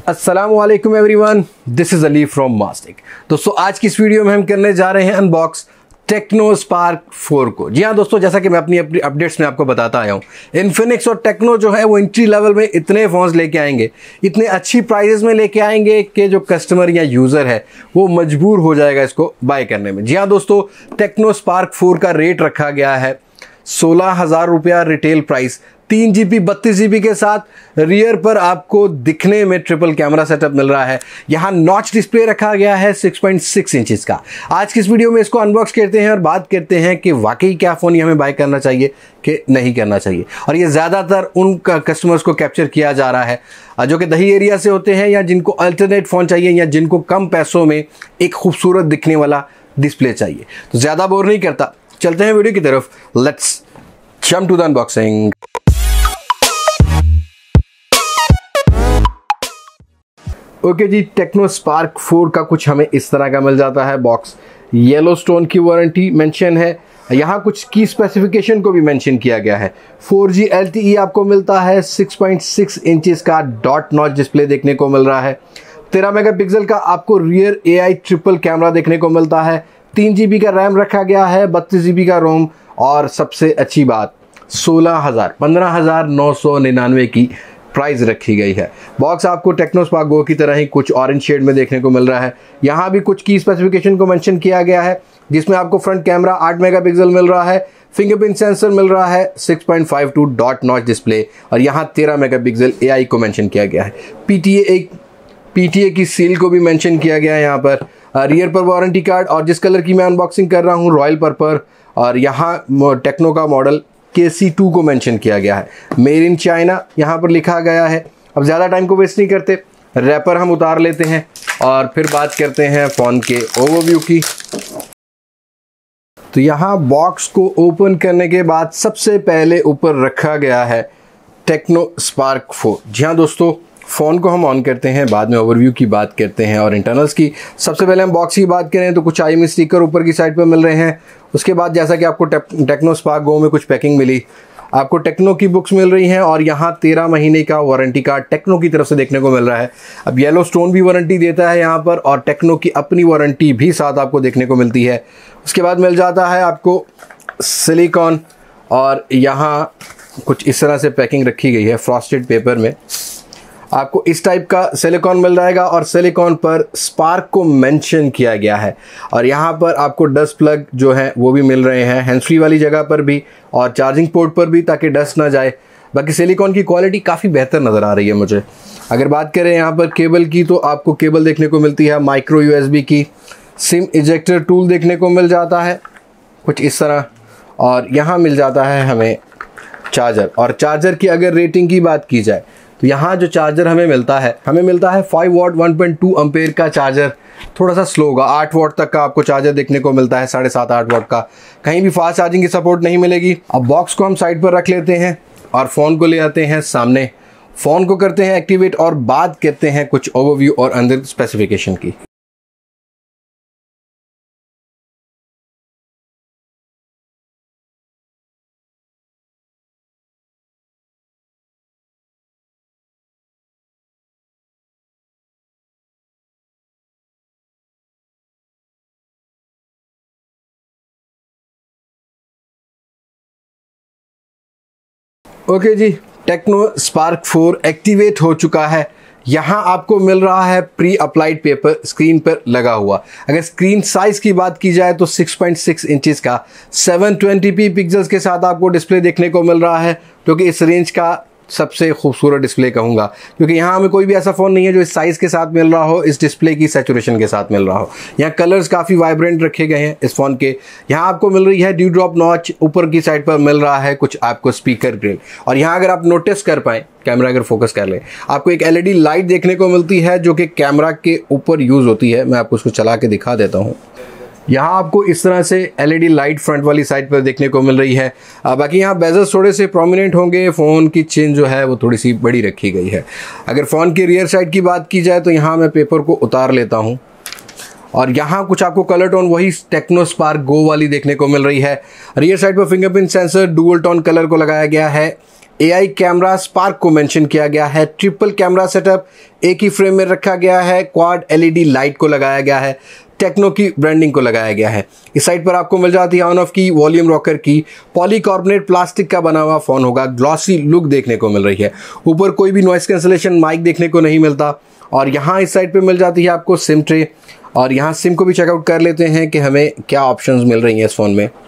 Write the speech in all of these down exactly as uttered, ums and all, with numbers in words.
अस्सलामुअलैकुम everyone, this is Ali from Mastic. दोस्तों, आज की इस वीडियो में हम करने जा रहे हैं अनबॉक्स टेक्नो स्पार्क फोर को। जी हाँ दोस्तों, जैसा कि मैं अपनी अपनी अपडेट्स में आपको बताता आया हूँ, इन्फिनिक्स और टेक्नो जो है वो एंट्री लेवल में इतने फ़ोन्स लेके आएंगे, इतने अच्छी प्राइजेस में लेके आएंगे कि जो कस्टमर या यूज़र है वो मजबूर हो जाएगा इसको बाय करने में। जी हाँ दोस्तों, टेक्नो स्पार्क फोर का रेट रखा गया है सोलह हज़ार रुपया रिटेल प्राइस, तीन जी बी बत्तीस जी बी के साथ। रियर पर आपको दिखने में ट्रिपल कैमरा सेटअप मिल रहा है। यहाँ नॉच डिस्प्ले रखा गया है सिक्स पॉइंट सिक्स इंचेस का। आज की इस वीडियो में इसको अनबॉक्स करते हैं और बात करते हैं कि वाकई क्या फ़ोन ये हमें बाय करना चाहिए कि नहीं करना चाहिए। और ये ज़्यादातर उन कस्टमर्स को कैप्चर किया जा रहा है जो कि दही एरिया से होते हैं या जिनको अल्टरनेट फ़ोन चाहिए या जिनको कम पैसों में एक खूबसूरत दिखने वाला डिस्प्ले चाहिए। तो ज़्यादा बोर नहीं करता, चलते हैं वीडियो की तरफ। Let's jump to the unboxing. Okay okay जी, टेक्नो स्पार्क फोर का कुछ हमें इस तरह का मिल जाता है बॉक्स। येलो स्टोन की वारंटी मेंशन है। यहाँ कुछ की स्पेसिफिकेशन को भी मेंशन किया गया है। Four G L T E आपको मिलता है, सिक्स पॉइंट सिक्स इंचेस का डॉट नॉच डिस्प्ले देखने को मिल रहा है। तेरह मेगापिक्सल का आपको rear A I triple camera देखने को मिलता है। तीन जी बी का रैम रखा गया है, बत्तीस जी बी का रोम, और सबसे अच्छी बात सोलह हज़ार पंद्रह हज़ार नौ सौ निन्यानवे की प्राइस रखी गई है। बॉक्स आपको टेक्नो स्पार्क गो की तरह ही कुछ ऑरेंज शेड में देखने को मिल रहा है। यहाँ भी कुछ की स्पेसिफिकेशन को मेंशन किया गया है, जिसमें आपको फ्रंट कैमरा आठ मेगापिक्सल मिल रहा है, फिंगरप्रिंट सेंसर मिल रहा है, six point five two dot notch display, और यहाँ तेरह मेगापिक्सल ए आई को मेंशन किया गया है। पी टी ए एक पी टी ए की सील को भी मेंशन किया गया है यहाँ पर। रियर पर वारंटी कार्ड, और जिस कलर की मैं अनबॉक्सिंग कर रहा हूँ रॉयल पर्पल, और यहाँ टेक्नो का मॉडल के सी टू को मेंशन किया गया है। मेड इन चाइना यहाँ पर लिखा गया है। अब ज़्यादा टाइम को वेस्ट नहीं करते, रैपर हम उतार लेते हैं और फिर बात करते हैं फ़ोन के ओवरव्यू की। तो यहाँ बॉक्स को ओपन करने के बाद सबसे पहले ऊपर रखा गया है टेक्नो स्पार्क फोर। जी हाँ दोस्तों, फ़ोन को हम ऑन करते हैं, बाद में ओवरव्यू की बात करते हैं और इंटरनल्स की। सबसे पहले हम बॉक्स की बात करें तो कुछ आई एम ई स्टिकर ऊपर की साइड पर मिल रहे हैं। उसके बाद जैसा कि आपको टेक्नो स्पार्क गो में कुछ पैकिंग मिली, आपको टेक्नो की बुक्स मिल रही हैं, और यहाँ तेरह महीने का वारंटी कार्ड टेक्नो की तरफ से देखने को मिल रहा है। अब येलो स्टोन भी वारंटी देता है यहाँ पर, और टेक्नो की अपनी वारंटी भी साथ आपको देखने को मिलती है। उसके बाद मिल जाता है आपको सिलिकॉन, और यहाँ कुछ इस तरह से पैकिंग रखी गई है फ्रॉस्टेड पेपर में। आपको इस टाइप का सिलिकॉन मिल जाएगा, और सिलिकॉन पर स्पार्क को मेंशन किया गया है। और यहाँ पर आपको डस्ट प्लग जो है वो भी मिल रहे हैं, हैंड्स फ्री वाली जगह पर भी और चार्जिंग पोर्ट पर भी, ताकि डस्ट ना जाए। बाकी सिलिकॉन की क्वालिटी काफ़ी बेहतर नज़र आ रही है मुझे। अगर बात करें यहाँ पर केबल की, तो आपको केबल देखने को मिलती है माइक्रो यू एस बी की। सिम इजेक्टर टूल देखने को मिल जाता है कुछ इस तरह, और यहाँ मिल जाता है हमें चार्जर। और चार्जर की अगर रेटिंग की बात की जाए तो यहाँ जो चार्जर हमें मिलता है हमें मिलता है five watt one point two ampere का चार्जर। थोड़ा सा स्लो होगा, आठ वॉट तक का आपको चार्जर देखने को मिलता है, साढ़े सात आठ वॉट का। कहीं भी फास्ट चार्जिंग की सपोर्ट नहीं मिलेगी। अब बॉक्स को हम साइड पर रख लेते हैं और फ़ोन को ले आते हैं सामने। फ़ोन को करते हैं एक्टिवेट और बात करते हैं कुछ ओवरव्यू और अंदर स्पेसिफिकेशन की। ओके जी, टेक्नो स्पार्क फोर एक्टिवेट हो चुका है। यहाँ आपको मिल रहा है प्री अप्लाइड पेपर स्क्रीन पर लगा हुआ। अगर स्क्रीन साइज़ की बात की जाए तो सिक्स पॉइंट सिक्स इंचेस का सेवन ट्वेंटी पी पिक्सल्स के साथ आपको डिस्प्ले देखने को मिल रहा है, जो कि इस रेंज का सबसे खूबसूरत डिस्प्ले कहूँगा, क्योंकि यहाँ हमें कोई भी ऐसा फ़ोन नहीं है जो इस साइज़ के साथ मिल रहा हो, इस डिस्प्ले की सैचुरेशन के साथ मिल रहा हो। यहाँ कलर्स काफ़ी वाइब्रेंट रखे गए हैं इस फ़ोन के। यहाँ आपको मिल रही है ड्यू ड्रॉप नॉच, ऊपर की साइड पर मिल रहा है कुछ आपको स्पीकर ग्रिल, और यहाँ अगर आप नोटिस कर पाएँ, कैमरा अगर फोकस कर ले, आपको एक एल ई डी लाइट देखने को मिलती है जो कि कैमरा के ऊपर यूज़ होती है। मैं आपको उसको चला के दिखा देता हूँ। यहाँ आपको इस तरह से L E D light front वाली साइड पर देखने को मिल रही है। बाकी यहाँ बेजल्स थोड़े से प्रोमिनेंट होंगे। फ़ोन की चेन जो है वो थोड़ी सी बड़ी रखी गई है। अगर फ़ोन की रियर साइड की बात की जाए तो यहाँ मैं पेपर को उतार लेता हूँ, और यहाँ कुछ आपको कलर टोन वही टेक्नो स्पार्क गो वाली देखने को मिल रही है। रियर साइड पर fingerprint sensor dual tone colour को लगाया गया है। एआई कैमरा स्पार्क को मेंशन किया गया है। ट्रिपल कैमरा सेटअप एक ही फ्रेम में रखा गया है। क्वाड एलईडी लाइट को लगाया गया है। टेक्नो की ब्रांडिंग को लगाया गया है। इस साइड पर आपको मिल जाती है ऑन ऑफ की, वॉल्यूम रॉकर की। पॉलीकार्बोनेट प्लास्टिक का बना हुआ फ़ोन होगा। ग्लॉसी लुक देखने को मिल रही है। ऊपर कोई भी नॉइस कैंसलेशन माइक देखने को नहीं मिलता। और यहाँ इस साइड पे मिल जाती है आपको सिम ट्रे, और यहाँ सिम को भी चेकआउट कर लेते हैं कि हमें क्या ऑप्शंस मिल रही हैं इस फ़ोन में।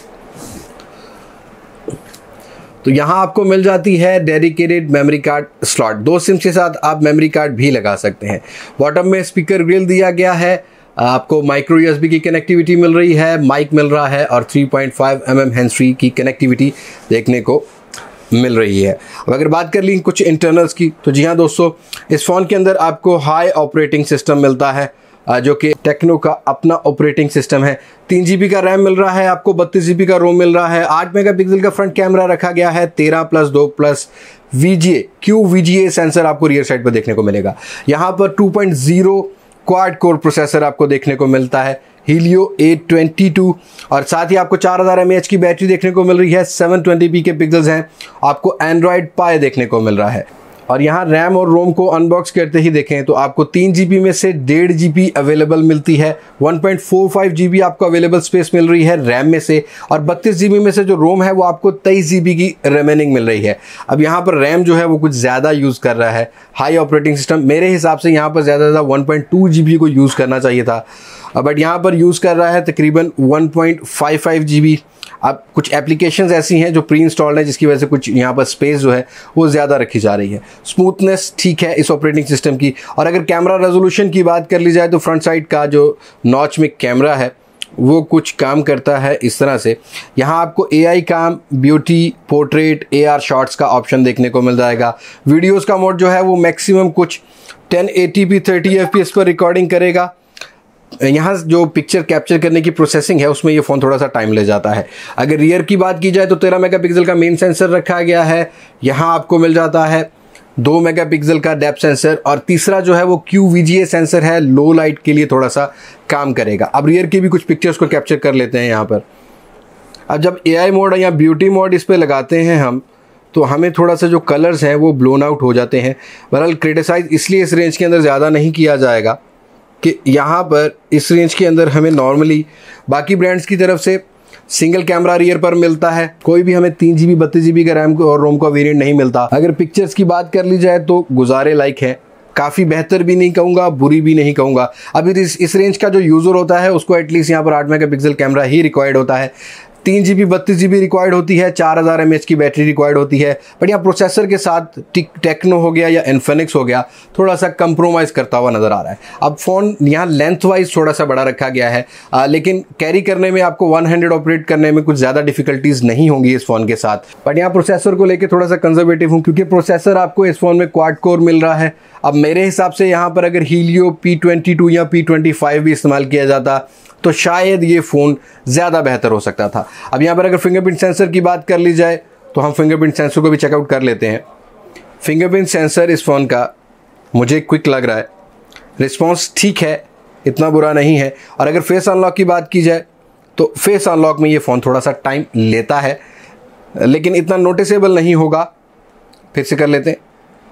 तो यहाँ आपको मिल जाती है डेडिकेटेड मेमोरी कार्ड स्लॉट। दो सिम के साथ आप मेमोरी कार्ड भी लगा सकते हैं। बॉटम में स्पीकर ग्रिल दिया गया है। आपको माइक्रो यूएसबी की कनेक्टिविटी मिल रही है, माइक मिल रहा है और three point five M M hands free की कनेक्टिविटी देखने को मिल रही है। अब अगर बात कर ली कुछ इंटरनल्स की, तो जी हाँ दोस्तों, इस फ़ोन के अंदर आपको हाई ऑपरेटिंग सिस्टम मिलता है, जो कि टेक्नो का अपना ऑपरेटिंग सिस्टम है। तीन जी बी का रैम मिल रहा है आपको, बत्तीस जी बी का रोम मिल रहा है। आठ मेगापिक्सल का फ्रंट कैमरा रखा गया है। तेरह प्लस दो plus VGA Q VGA sensor आपको रियर साइड पर देखने को मिलेगा। यहाँ पर two point zero quad core processor आपको देखने को मिलता है, हीलियो एट ट्वेंटी टू, और साथ ही आपको चार हज़ार एम ए एच की बैटरी देखने को मिल रही है। सेवन ट्वेंटी पी के पिक्सल्स हैं। आपको एंड्रॉयड पाई देखने को मिल रहा है। और यहाँ रैम और रोम को अनबॉक्स करते ही देखें तो आपको तीन जी बी में से डेढ़ जी बी अवेलेबल मिलती है। One point four five G B आपको अवेलेबल स्पेस मिल रही है रैम में से, और बत्तीस जी बी में से जो रोम है वो आपको तेईस जी बी की रिमेनिंग मिल रही है। अब यहाँ पर रैम जो है वो कुछ ज़्यादा यूज़ कर रहा है। हाई ऑपरेटिंग सिस्टम मेरे हिसाब से यहाँ पर ज़्यादा ज़्यादा one point two G B को यूज़ करना चाहिए था, बट यहाँ पर यूज़ कर रहा है तकरीबन one point five five G B. अब कुछ एप्लीकेशंस ऐसी हैं जो प्री इंस्टॉल्ड हैं, जिसकी वजह से कुछ यहाँ पर स्पेस जो है वो ज़्यादा रखी जा रही है। स्मूथनेस ठीक है इस ऑपरेटिंग सिस्टम की। और अगर कैमरा रेजोल्यूशन की बात कर ली जाए तो फ्रंट साइड का जो नॉच में कैमरा है वो कुछ काम करता है इस तरह से। यहाँ आपको AI cam, beauty, portrait, AR shots का ऑप्शन देखने को मिल जाएगा। वीडियोज़ का मोड जो है वो मैक्सिमम कुछ ten eighty P thirty F P S पर रिकॉर्डिंग करेगा। यहाँ जो पिक्चर कैप्चर करने की प्रोसेसिंग है उसमें ये फ़ोन थोड़ा सा टाइम ले जाता है। अगर रियर की बात की जाए तो तेरह मेगापिक्सल का मेन सेंसर रखा गया है। यहाँ आपको मिल जाता है दो मेगापिक्सल का डेप्थ सेंसर, और तीसरा जो है वो क्यू वीजीए सेंसर है, लो लाइट के लिए थोड़ा सा काम करेगा। अब रियर की भी कुछ पिक्चर्स को कैप्चर कर लेते हैं यहाँ पर। अब जब एआई मोड या ब्यूटी मोड इस पर लगाते हैं हम, तो हमें थोड़ा सा जो कलर्स हैं वो ब्लोन आउट हो जाते हैं। बहरहाल क्रिटिसाइज इसलिए इस रेंज के अंदर ज़्यादा नहीं किया जाएगा कि यहाँ पर इस रेंज के अंदर हमें नॉर्मली बाकी ब्रांड्स की तरफ से सिंगल कैमरा रियर पर मिलता है। कोई भी हमें तीन जी बी बत्तीस जी बी का रैम और रोम का वेरिएंट नहीं मिलता। अगर पिक्चर्स की बात कर ली जाए तो गुजारे लायक है, काफ़ी बेहतर भी नहीं कहूँगा, बुरी भी नहीं कहूँगा। अभी इस इस रेंज का जो यूज़र होता है उसको एटलीस्ट यहाँ पर आठ मेगापिक्सल कैमरा ही रिक्वायर्ड होता है। तीन जी बी बत्तीस जी बी रिक्वायर्ड होती है। चार हज़ार एम ए एच की बैटरी रिक्वायर्ड होती है। बट यहाँ प्रोसेसर के साथ टेक्नो हो गया या इन्फिनिक्स हो गया, थोड़ा सा कंप्रोमाइज़ करता हुआ नज़र आ रहा है। अब फ़ोन यहाँ लेंथ वाइज थोड़ा सा बड़ा रखा गया है, आ, लेकिन कैरी करने में आपको वन हैंडेड ऑपरेट करने में कुछ ज़्यादा डिफिकल्टीज़ नहीं होंगी इस फ़ोन के साथ। बट यहाँ प्रोसेसर को लेकर थोड़ा सा कंजर्वेटिव हूँ, क्योंकि प्रोसेसर आपको इस फ़ोन में क्वाड कोर मिल रहा है। अब मेरे हिसाब से यहाँ पर अगर हीलियो पी ट्वेंटी टू या पी ट्वेंटी फाइव भी इस्तेमाल किया जाता तो शायद ये फ़ोन ज़्यादा बेहतर हो सकता था। अब यहाँ पर अगर फिंगरप्रिंट सेंसर की बात कर ली जाए तो हम फिंगरप्रिंट सेंसर को भी चेकआउट कर लेते हैं। फिंगरप्रिंट सेंसर इस फ़ोन का मुझे क्विक लग रहा है, रिस्पॉन्स ठीक है, इतना बुरा नहीं है। और अगर फेस अनलॉक की बात की जाए तो फेस अनलॉक में ये फ़ोन थोड़ा सा टाइम लेता है, लेकिन इतना नोटिसेबल नहीं होगा। फिर से कर लेते हैं।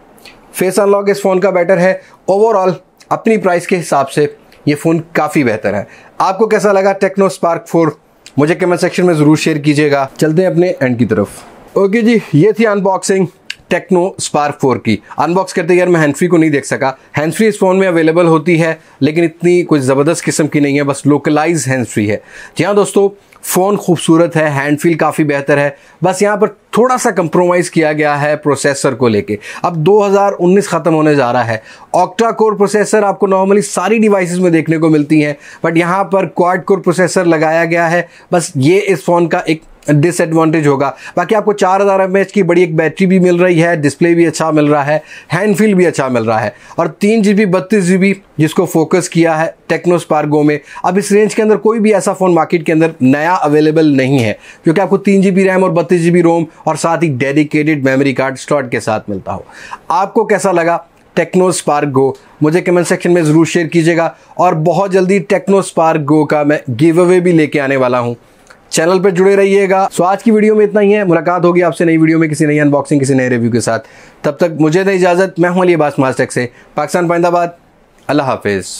फेस अनलॉक इस फ़ोन का बेटर है। ओवरऑल अपनी प्राइस के हिसाब से ये फ़ोन काफ़ी बेहतर है। आपको कैसा लगा टेक्नो स्पार्क फोर? मुझे कमेंट सेक्शन में ज़रूर शेयर कीजिएगा। चलते हैं अपने एंड की तरफ। ओके जी, ये थी अनबॉक्सिंग टेक्नो स्पार्क फोर की। अनबॉक्स करते यार मैं हैंड फ्री को नहीं देख सका। हैंड फ्री इस फ़ोन में अवेलेबल होती है, लेकिन इतनी कोई ज़बरदस्त किस्म की नहीं है, बस लोकलाइज हैंड फ्री है। जी हाँ दोस्तों, फ़ोन खूबसूरत है, हैंड फील काफ़ी बेहतर है, बस यहाँ पर थोड़ा सा कंप्रोमाइज़ किया गया है प्रोसेसर को लेके। अब दो हज़ार उन्नीस ख़त्म होने जा रहा है। ऑक्टा कोर प्रोसेसर आपको नॉर्मली सारी डिवाइसेस में देखने को मिलती हैं, बट यहाँ पर क्वाड कोर प्रोसेसर लगाया गया है। बस ये इस फ़ोन का एक डिसएडवांटेज होगा। बाकी आपको चार हज़ार एम ए एच की बड़ी एक बैटरी भी मिल रही है, डिस्प्ले भी अच्छा मिल रहा है, हैंड फील भी अच्छा मिल रहा है, और तीन जी बी बत्तीस जी बी जिसको फोकस किया है टेक्नो स्पार्क गो में। अब इस रेंज के अंदर कोई भी ऐसा फ़ोन मार्केट के अंदर नया अवेलेबल नहीं है, क्योंकि आपको तीन जी बी रैम और बत्तीस जी बी रोम और साथ ही डेडिकेटेड मेमोरी कार्ड स्लॉट के साथ मिलता हो। आपको कैसा लगा टेक्नो स्पार्क गो, मुझे कमेंट सेक्शन में ज़रूर शेयर कीजिएगा। और बहुत जल्दी टेक्नो स्पार्क गो का मैं गिव अवे भी लेके आने वाला हूँ, चैनल पर जुड़े रहिएगा। सो आज की वीडियो में इतना ही है, मुलाकात होगी आपसे नई वीडियो में किसी नई अनबॉक्सिंग, किसी नए रिव्यू के साथ। तब तक मुझे दें इजाज़त। मैं हूँ अली अब्बास मास्टेक से, पाकिस्तान पाइंदाबाद। अल्लाह हाफिज़।